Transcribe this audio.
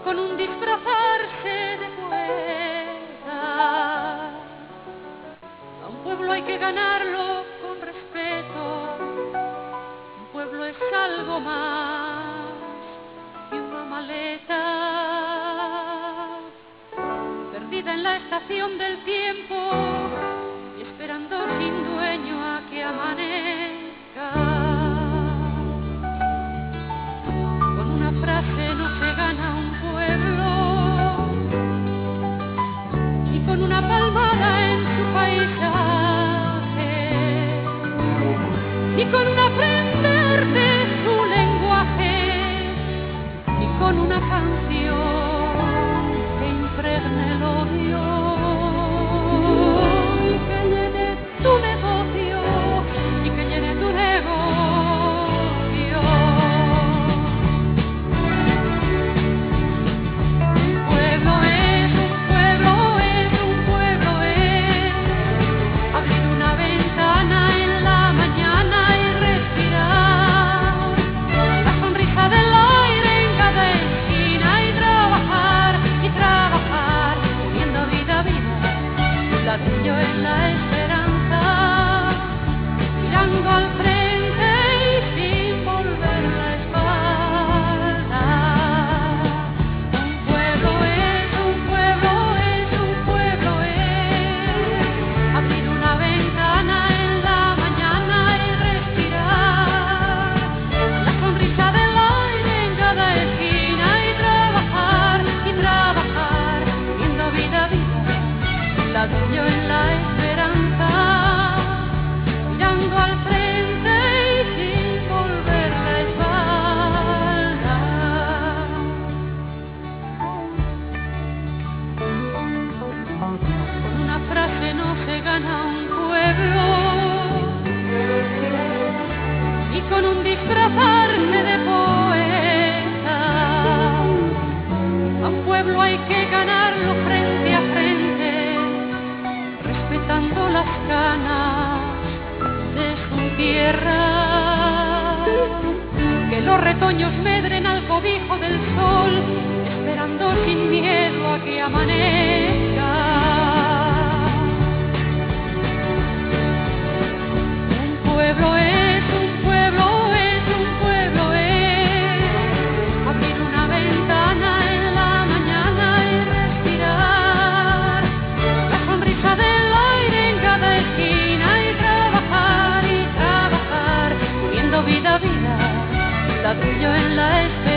con un disfrazarse de poeta. A un pueblo hay que ganarlo con respeto. Un pueblo es algo más que una maleta perdida en la estación del tiempo y esperando sin dueño a que amanezca. Con una frase no se gana un pueblo, ni con una palmada en su paisaje, ni con un aprender de su lenguaje, ni con una canción que impregne el odio y que llene tu negocio, y que llene tu negocio. Abrir una ventana en la mañana y respirar la sonrisa del aire en cada esquina y trabajar, poniendo vida viva, un ladrillo en la esperanza, mirando al frente y sin volver la espalda. Un pueblo es abrir una ventana en la mañana y respirar la sonrisa del aire en cada esquina y trabajar, viendo vida viva, un ladrillo en la esperanza, mirando al frente y sin volver la espalda. Con una frase no se gana un pueblo, y con un disfrazarse de poeta. A un pueblo hay que ganarlo frente a frente, respetando las canas de su tierra. Que los retoños medren al cobijo del sol, esperando sin miedo a que amanezca. Un pueblo es abrir una ventana en la mañana y respirar la sonrisa del aire en cada esquina y trabajar, poniendo vida, ladrillo en la esperanza.